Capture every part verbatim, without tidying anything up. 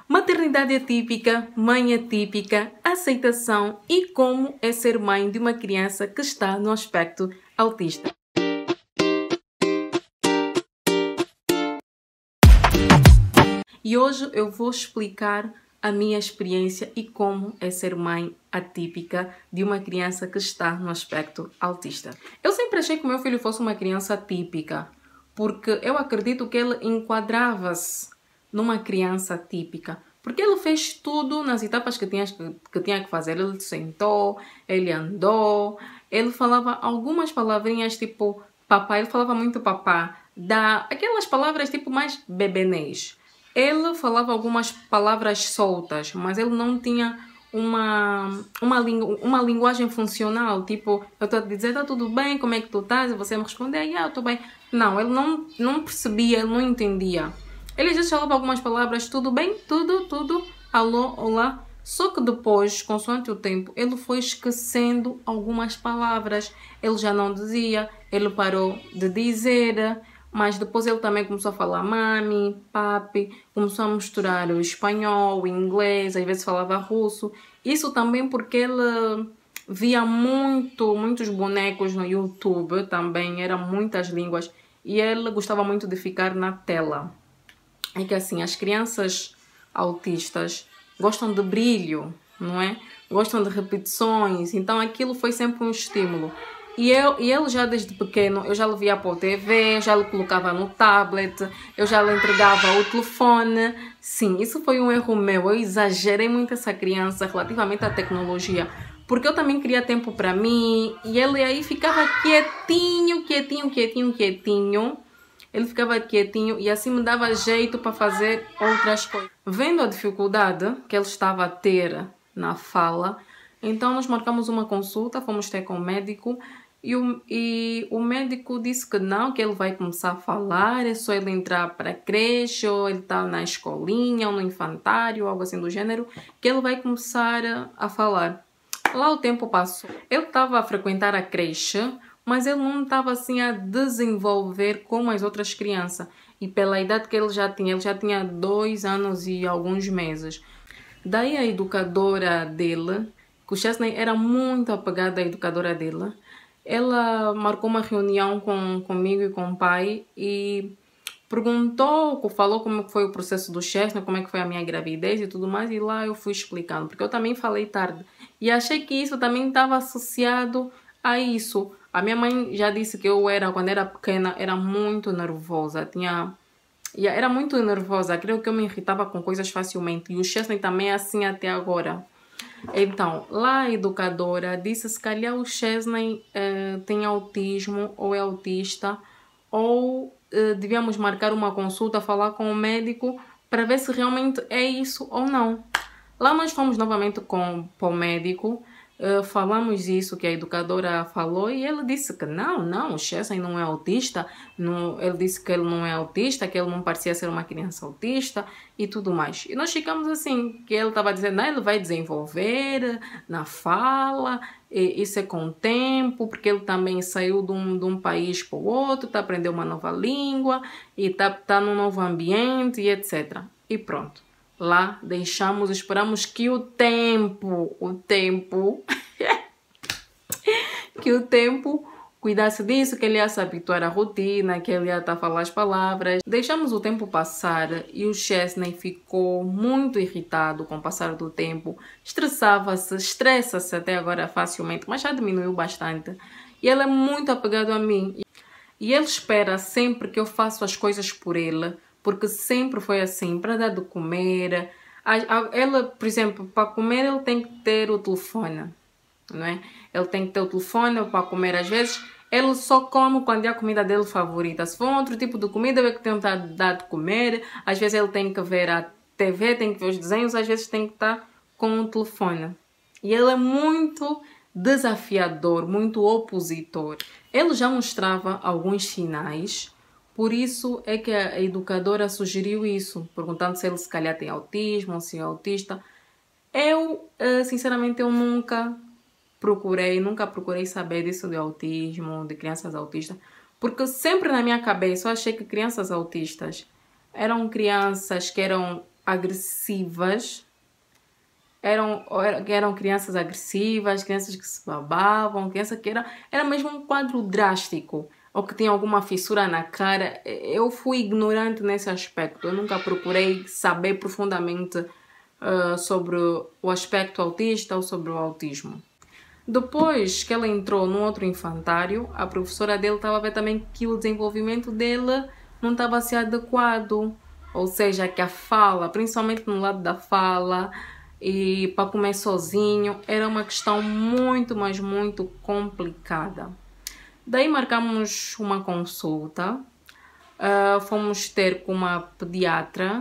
Maternidade atípica, mãe atípica, aceitação e como é ser mãe de uma criança que está no aspecto autista. E hoje eu vou explicar a minha experiência e como é ser mãe atípica de uma criança que está no aspecto autista. Eu sempre achei que o meu filho fosse uma criança atípica, porque eu acredito que ele enquadrava-se numa criança atípica, porque ele fez tudo nas etapas que tinha que, que tinha que fazer. Ele sentou, ele andou, ele falava algumas palavrinhas tipo papá, ele falava muito papá, dá aquelas palavras tipo mais bebenês. Ele falava algumas palavras soltas, mas ele não tinha uma, uma, lingu, uma linguagem funcional. Tipo, eu estou a dizer, tá tudo bem, como é que tu estás? E você me responde, ah, eu estou bem. Não, ele não, não percebia, ele não entendia. Ele às vezes falava algumas palavras, tudo bem, tudo, tudo, alô, olá. Só que depois, consoante o tempo, ele foi esquecendo algumas palavras. Ele já não dizia, ele parou de dizer... Mas depois ele também começou a falar mami, papi, começou a misturar o espanhol, o inglês, às vezes falava russo. Isso também porque ele via muito, muitos bonecos no YouTube também, eram muitas línguas. E ele gostava muito de ficar na tela. É que assim, as crianças autistas gostam de brilho, não é? Gostam de repetições, então aquilo foi sempre um estímulo. E, eu, e ele já desde pequeno, eu já lhe via para o T V, já lhe colocava no tablet, eu já lhe entregava o telefone. Sim, isso foi um erro meu, eu exagerei muito essa criança relativamente à tecnologia, porque eu também queria tempo para mim, e ele aí ficava quietinho, quietinho, quietinho, quietinho. Ele ficava quietinho e assim me dava jeito para fazer outras coisas. Vendo a dificuldade que ele estava a ter na fala, então nós marcamos uma consulta, fomos ter com o médico. E o, e o médico disse que não, que ele vai começar a falar, é só ele entrar para a creche, ou ele está na escolinha, ou no infantário, algo assim do gênero, que ele vai começar a, a falar. Lá o tempo passou. Ele estava a frequentar a creche, mas ele não estava assim a desenvolver como as outras crianças. E pela idade que ele já tinha, ele já tinha dois anos e alguns meses. Daí a educadora dele, que o Chesney era muito apegado à educadora dele, ela marcou uma reunião com, comigo e com o pai e perguntou, falou como foi o processo do Chesney, como é que foi a minha gravidez e tudo mais, e lá eu fui explicando, porque eu também falei tarde. E achei que isso também estava associado a isso. A minha mãe já disse que eu era, quando era pequena, era muito nervosa, tinha... era muito nervosa, creio que eu me irritava com coisas facilmente, e o Chesney também é assim até agora. Então, lá a educadora disse se calhar o Chesney eh, tem autismo ou é autista, ou eh, devíamos marcar uma consulta, falar com o médico para ver se realmente é isso ou não. Lá nós fomos novamente com, com o médico, uh, falamos isso que a educadora falou e ele disse que não, não, o Chesney não é autista, não, ele disse que ele não é autista, que ele não parecia ser uma criança autista e tudo mais. E nós ficamos assim, que ele estava dizendo, não, ele vai desenvolver na fala, e isso é com o tempo, porque ele também saiu de um, de um país para o outro, está aprendendo uma nova língua e está tá num novo ambiente e etcétera. E pronto. Lá deixamos, esperamos que o tempo, o tempo, que o tempo cuidasse disso, que ele ia se habituar à rotina, que ele ia estar a falar as palavras. Deixamos o tempo passar e o Chesney ficou muito irritado com o passar do tempo. Estressava-se, estressa-se até agora facilmente, mas já diminuiu bastante. E ele é muito apegado a mim. E ele espera sempre que eu faça as coisas por ele. Porque sempre foi assim, para dar de comer. Ela, por exemplo, para comer ele tem que ter o telefone, não é? Ele tem que ter o telefone para comer às vezes. Ele só come quando é a comida dele favorita. Se for um outro tipo de comida, ele tem que dar de comer. Às vezes ele tem que ver a T V, tem que ver os desenhos, às vezes tem que estar com o telefone. E ele é muito desafiador, muito opositor. Ele já mostrava alguns sinais. Por isso é que a educadora sugeriu isso, perguntando se ele se calhar tem autismo ou se é autista. Eu, sinceramente, eu nunca procurei, nunca procurei saber disso de autismo, de crianças autistas, porque sempre na minha cabeça eu achei que crianças autistas eram crianças que eram agressivas. Eram, eram crianças agressivas, crianças que se babavam, criança que era, era mesmo um quadro drástico, ou que tinha alguma fissura na cara. Eu fui ignorante nesse aspecto, eu nunca procurei saber profundamente uh, sobre o aspecto autista ou sobre o autismo. Depois que ela entrou num outro infantário, a professora dele estava a ver também que o desenvolvimento dele não estava a ser adequado, ou seja, que a fala, principalmente no lado da fala, e para comer sozinho, era uma questão muito, mas muito complicada. Daí marcamos uma consulta, uh, fomos ter com uma pediatra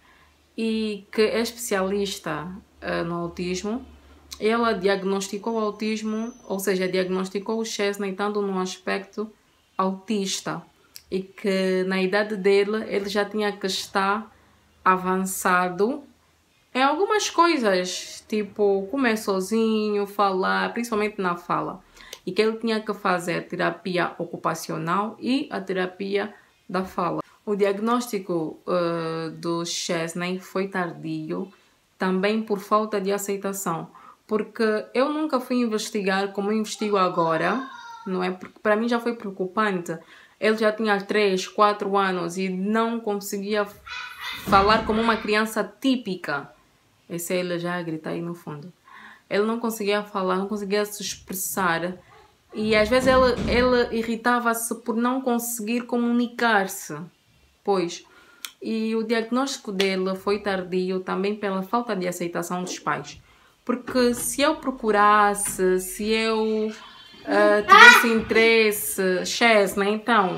e que é especialista uh, no autismo. Ela diagnosticou o autismo, ou seja, diagnosticou o Chesney tanto no aspecto autista e que na idade dele ele já tinha que estar avançado em algumas coisas, tipo comer sozinho, falar, principalmente na fala. E que ele tinha que fazer terapia ocupacional e a terapia da fala. O diagnóstico uh, do Chesney foi tardio, também por falta de aceitação. Porque eu nunca fui investigar como eu investigo agora, não é? Porque para mim já foi preocupante. Ele já tinha três, quatro anos e não conseguia falar como uma criança típica. Esse é ele já a gritar aí no fundo. Ele não conseguia falar, não conseguia se expressar. E às vezes ele, ele irritava-se por não conseguir comunicar-se. Pois. E o diagnóstico dele foi tardio também pela falta de aceitação dos pais. Porque se eu procurasse, se eu uh, tivesse interesse, Chesney, então,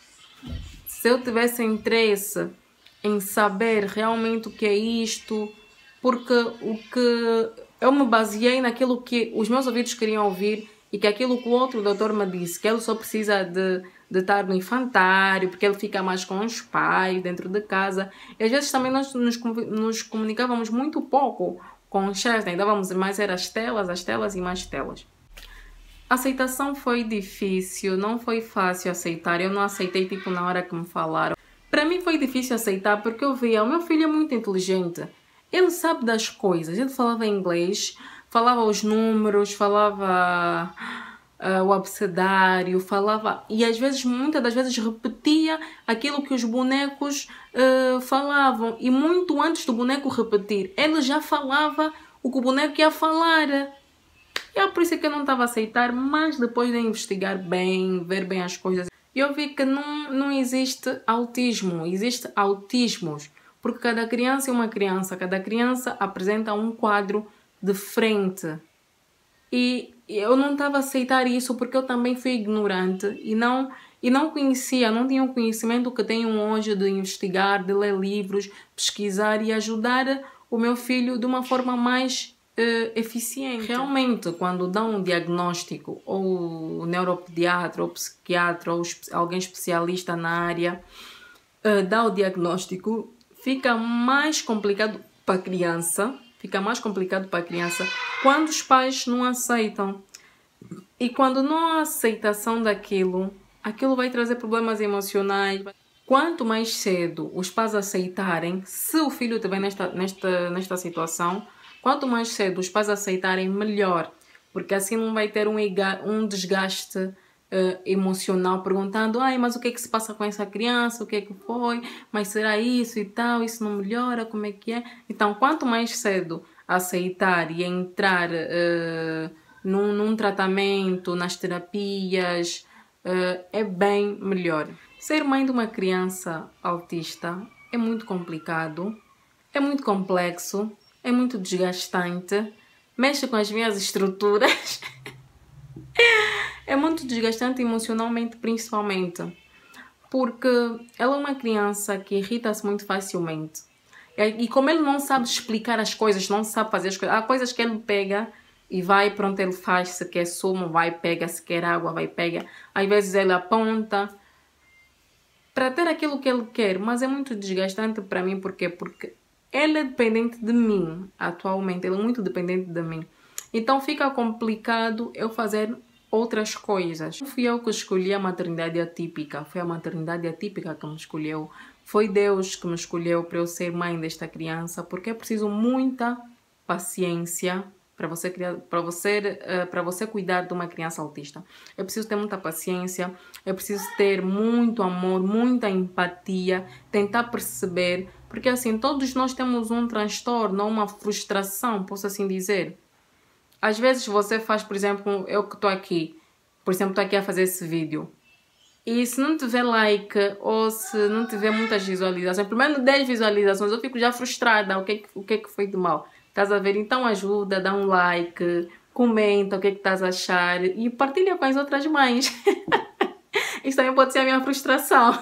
se eu tivesse interesse em saber realmente o que é isto, porque o que eu me baseei naquilo que os meus ouvidos queriam ouvir e que aquilo que o outro doutor me disse, que ele só precisa de, de estar no infantário, porque ele fica mais com os pais, dentro de casa. E às vezes também nós nos, nos comunicávamos muito pouco com o Chesney, dávamos mais era as telas, as telas e mais telas. A aceitação foi difícil, não foi fácil aceitar. Eu não aceitei tipo na hora que me falaram. Para mim foi difícil aceitar porque eu via, o meu filho é muito inteligente. Ele sabe das coisas, ele falava inglês, falava os números, falava uh, o abecedário, falava... E às vezes, muitas das vezes, repetia aquilo que os bonecos uh, falavam. E muito antes do boneco repetir, ele já falava o que o boneco ia falar. E é por isso que eu não estava a aceitar, mas depois de investigar bem, ver bem as coisas, eu vi que não, não existe autismo, existe autismos. Porque cada criança é uma criança, cada criança apresenta um quadro diferente. E eu não estava a aceitar isso porque eu também fui ignorante e não, e não conhecia, não tinha o conhecimento que tenho hoje de investigar, de ler livros, pesquisar e ajudar o meu filho de uma forma mais uh, eficiente. Realmente, quando dão um diagnóstico, ou o neuropediatra, ou o psiquiatra, ou alguém especialista na área, uh, dá o diagnóstico, fica mais complicado para a criança, fica mais complicado para a criança quando os pais não aceitam. E quando não há aceitação daquilo, aquilo vai trazer problemas emocionais. Quanto mais cedo os pais aceitarem, se o filho estiver nesta, nesta, nesta situação, quanto mais cedo os pais aceitarem, melhor. Porque assim não vai ter um, um desgaste Uh, emocional, perguntando, ai, mas o que é que se passa com essa criança, o que é que foi, mas será isso e tal, isso não melhora, como é que é? Então, quanto mais cedo aceitar e entrar uh, num, num tratamento, nas terapias, uh, é bem melhor. Ser mãe de uma criança autista é muito complicado, é muito complexo, é muito desgastante, mexe com as minhas estruturas. É muito desgastante emocionalmente, principalmente, porque ela é uma criança que irrita-se muito facilmente. E como ele não sabe explicar as coisas, não sabe fazer as coisas, há coisas que ele pega e vai, pronto, ele faz, se quer sumo, vai, pega, se quer água, vai, pega. Às vezes ele aponta para ter aquilo que ele quer, mas é muito desgastante para mim, porque porque ele é dependente de mim, atualmente, ele é muito dependente de mim. Então fica complicado eu fazer outras coisas. Não fui eu que escolhi a maternidade atípica, foi a maternidade atípica que me escolheu Foi Deus que me escolheu para eu ser mãe desta criança, porque é preciso muita paciência para você criar, para você, uh, para você cuidar de uma criança autista. É preciso ter muita paciência, é preciso ter muito amor, muita empatia, tentar perceber, porque assim, todos nós temos um transtorno, uma frustração, posso assim dizer. Às vezes você faz, por exemplo, eu que estou aqui, por exemplo, estou aqui a fazer esse vídeo, e se não tiver like ou se não tiver muitas visualizações, pelo menos dez visualizações, eu fico já frustrada. O que, o que, que foi de mal? Estás a ver? Então ajuda, dá um like, comenta o que, que estás a achar e partilha com as outras mães. Isso também pode ser a minha frustração.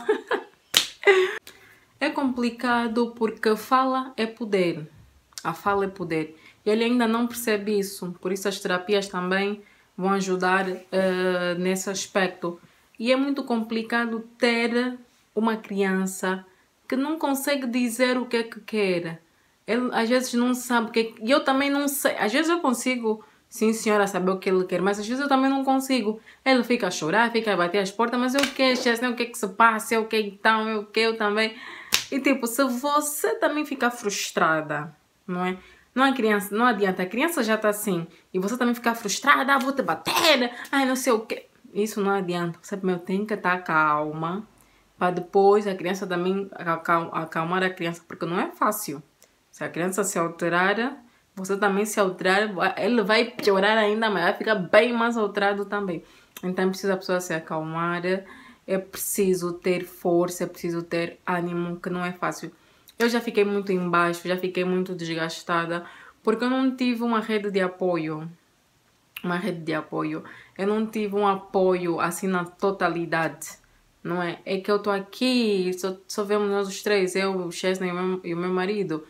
É complicado porque fala é poder. A fala é poder. E ele ainda não percebe isso. Por isso as terapias também vão ajudar uh, nesse aspecto. E é muito complicado ter uma criança que não consegue dizer o que é que quer. Ele às vezes não sabe o que é que... E eu também não sei. Às vezes eu consigo, sim senhora, saber o que ele quer. Mas às vezes eu também não consigo. Ele fica a chorar, fica a bater as portas. Mas eu quero, né? O que é que se passa? Eu quero então, eu quero também. E tipo, se você também ficar frustrada, não é? Não é criança, não adianta. A criança já está assim. E você também ficar frustrada. Ah, vou te bater. Ai, não sei o quê. Isso não adianta. Você primeiro tem que estar calma para depois a criança também acalmar a criança, porque não é fácil. Se a criança se alterar, você também se alterar, ele vai piorar ainda mais, vai ficar bem mais alterado também. Então precisa a pessoa se acalmar, é preciso ter força, é preciso ter ânimo, que não é fácil. Eu já fiquei muito embaixo, já fiquei muito desgastada, porque eu não tive uma rede de apoio. Uma rede de apoio. Eu não tive um apoio assim na totalidade, não é? É que eu tô aqui, só, só vemos nós os três, eu, o Chesney e o meu, e o meu marido.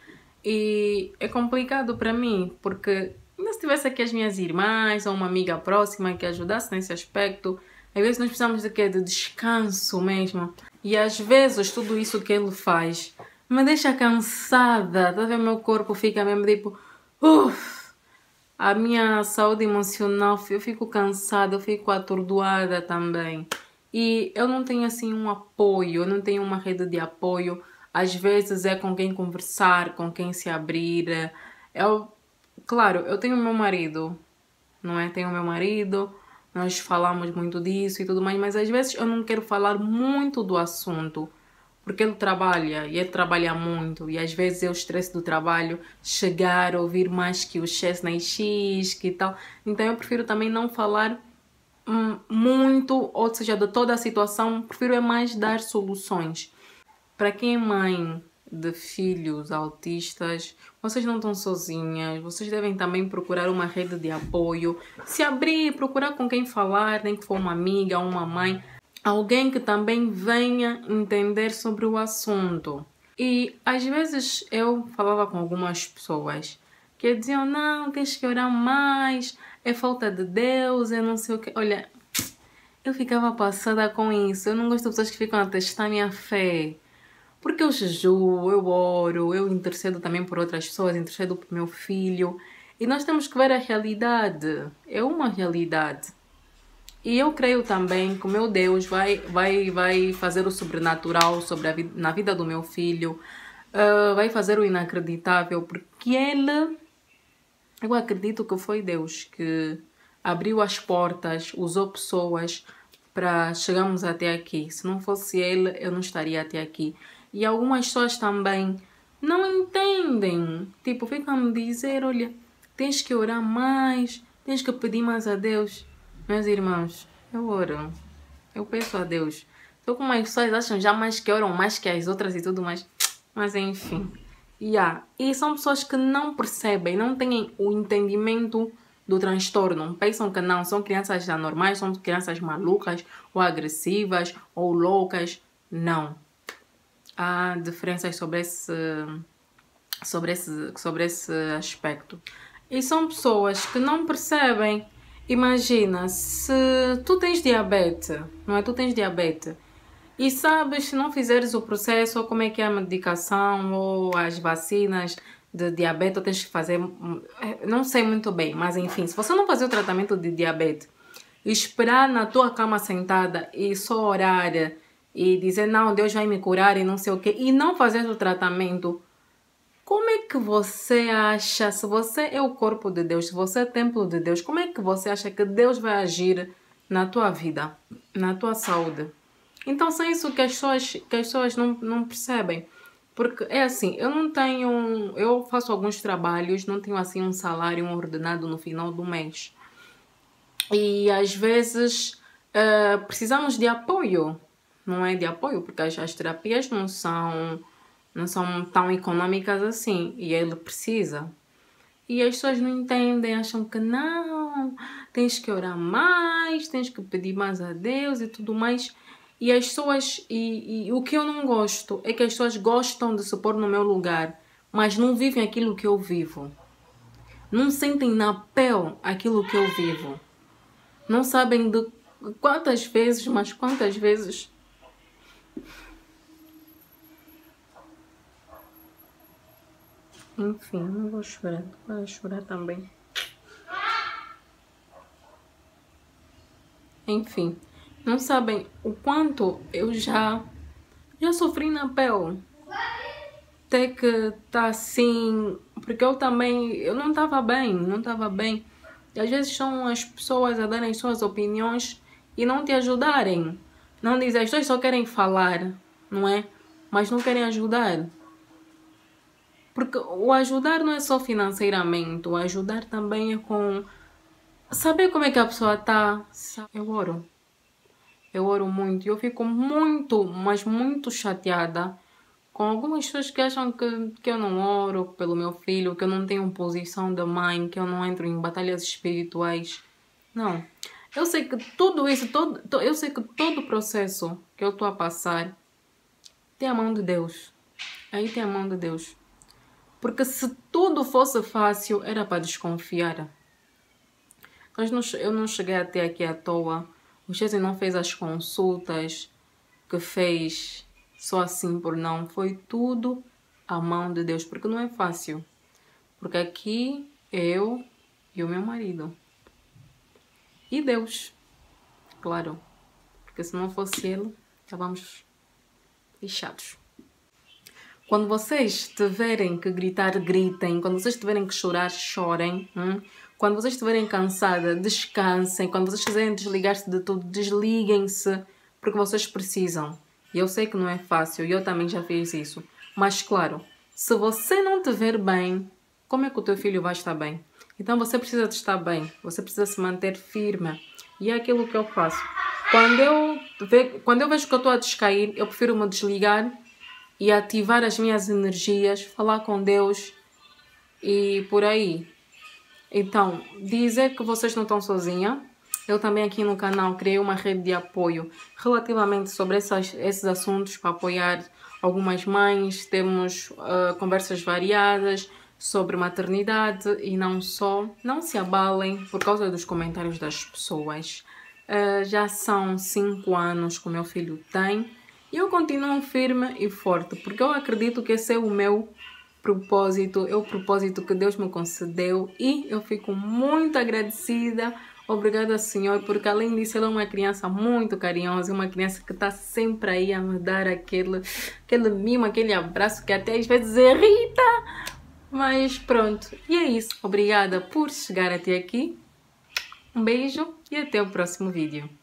E é complicado para mim, porque se tivesse aqui as minhas irmãs ou uma amiga próxima que ajudasse nesse aspecto, às vezes nós precisamos de quê? De descanso mesmo. E às vezes tudo isso que ele faz me deixa cansada, tá vendo? Meu corpo fica mesmo tipo, uff. A minha saúde emocional, eu fico cansada, eu fico atordoada também. E eu não tenho assim um apoio, eu não tenho uma rede de apoio. Às vezes é com quem conversar, com quem se abrir. Eu, claro, eu tenho meu marido, não é? Tenho meu marido, nós falamos muito disso e tudo mais, mas às vezes eu não quero falar muito do assunto. Porque ele trabalha, e ele trabalha muito, e às vezes é o estresse do trabalho, chegar, ouvir mais que o Chesney X, que tal. Então eu prefiro também não falar hum, muito, ou seja, de toda a situação, prefiro é mais dar soluções. Para quem é mãe de filhos autistas, vocês não estão sozinhas, vocês devem também procurar uma rede de apoio, se abrir, procurar com quem falar, nem que for uma amiga, uma mãe, alguém que também venha entender sobre o assunto. E às vezes eu falava com algumas pessoas que diziam, não, tens que orar mais, é falta de Deus, eu não sei o que. Olha, eu ficava passada com isso. Eu não gosto de pessoas que ficam a testar minha fé. Porque eu jejuo, eu oro, eu intercedo também por outras pessoas, intercedo por meu filho. E nós temos que ver a realidade. É uma realidade. E eu creio também que o meu Deus vai, vai, vai fazer o sobrenatural sobre a vida, na vida do meu filho. Uh, vai fazer o inacreditável, porque ele... Eu acredito que foi Deus que abriu as portas, usou pessoas para chegarmos até aqui. Se não fosse ele, eu não estaria até aqui. E algumas pessoas também não entendem. Tipo, ficam a me dizer, olha, tens que orar mais, tens que pedir mais a Deus. Meus irmãos, eu oro, eu peço a Deus. Só como as pessoas acham já mais que oram mais que as outras e tudo mais. Mas enfim. Yeah. E são pessoas que não percebem, não têm o entendimento do transtorno. Pensam que não, são crianças anormais, são crianças malucas, ou agressivas, ou loucas. Não. Há diferenças sobre esse, sobre esse, sobre esse aspecto. E são pessoas que não percebem. Imagina, se tu tens diabetes, não é? Tu tens diabetes e sabes, se não fizeres o processo, ou como é que é a medicação, ou as vacinas de diabetes, ou tens que fazer, não sei muito bem, mas enfim, se você não fazer o tratamento de diabetes, esperar na tua cama sentada e só orar e dizer, não, Deus vai me curar e não sei o quê, e não fazer o tratamento, como é que você acha, se você é o corpo de Deus, se você é templo de Deus, como é que você acha que Deus vai agir na tua vida, na tua saúde? Então, são isso que as pessoas, que as pessoas não, não percebem. Porque é assim, eu não tenho, eu faço alguns trabalhos, não tenho assim um salário um ordenado no final do mês. E às vezes uh, precisamos de apoio, não é de apoio, porque as, as terapias não são, não são tão econômicas assim, e ele precisa. E as pessoas não entendem, acham que não, tens que orar mais, tens que pedir mais a Deus e tudo mais. E as pessoas, e, e o que eu não gosto é que as pessoas gostam de se pôr no meu lugar, mas não vivem aquilo que eu vivo. Não sentem na pele aquilo que eu vivo. Não sabem de quantas vezes, mas quantas vezes enfim, não vou chorar, vou chorar também. Enfim, não sabem o quanto eu já já sofri na pele. Até que tá assim, porque eu também, eu não estava bem, não estava bem. E às vezes são as pessoas a darem suas opiniões e não te ajudarem. Não dizem, as pessoas só querem falar, não é? Mas não querem ajudar. Porque o ajudar não é só financeiramente, o ajudar também é com saber como é que a pessoa tá. Eu oro. Eu oro muito. Eu fico muito, mas muito chateada com algumas pessoas que acham que, que eu não oro pelo meu filho, que eu não tenho posição de mãe, que eu não entro em batalhas espirituais. Não. Eu sei que tudo isso, todo, eu sei que todo o processo que eu estou a passar tem a mão de Deus. Aí tem a mão de Deus. Porque se tudo fosse fácil, era para desconfiar. Nós não, eu não cheguei até aqui à toa. O Chese não fez as consultas que fez só assim por não. Foi tudo a mão de Deus. Porque não é fácil. Porque aqui eu e o meu marido. E Deus. Claro. Porque se não fosse Ele, estávamos fechados. Quando vocês tiverem que gritar, gritem. Quando vocês tiverem que chorar, chorem. Hum? Quando vocês estiverem cansadas, descansem. Quando vocês quiserem desligar-se de tudo, desliguem-se. Porque vocês precisam. E eu sei que não é fácil. E eu também já fiz isso. Mas claro, se você não estiver bem, como é que o teu filho vai estar bem? Então você precisa de estar bem. Você precisa se manter firme. E é aquilo que eu faço. Quando eu, ve quando eu vejo que eu estou a descair, eu prefiro me desligar e ativar as minhas energias, falar com Deus e por aí. Então, dizer que vocês não estão sozinhas. Eu também aqui no canal criei uma rede de apoio relativamente sobre essas, esses assuntos para apoiar algumas mães. Temos uh, conversas variadas sobre maternidade e não só. Não se abalem por causa dos comentários das pessoas. Uh, já são cinco anos que o meu filho tem. E eu continuo firme e forte, porque eu acredito que esse é o meu propósito, é o propósito que Deus me concedeu e eu fico muito agradecida. Obrigada, Senhor, porque além disso Ele é uma criança muito carinhosa, uma criança que está sempre aí a me dar aquele, aquele mimo, aquele abraço que até às vezes irrita. Mas pronto, e é isso. Obrigada por chegar até aqui. Um beijo e até o próximo vídeo.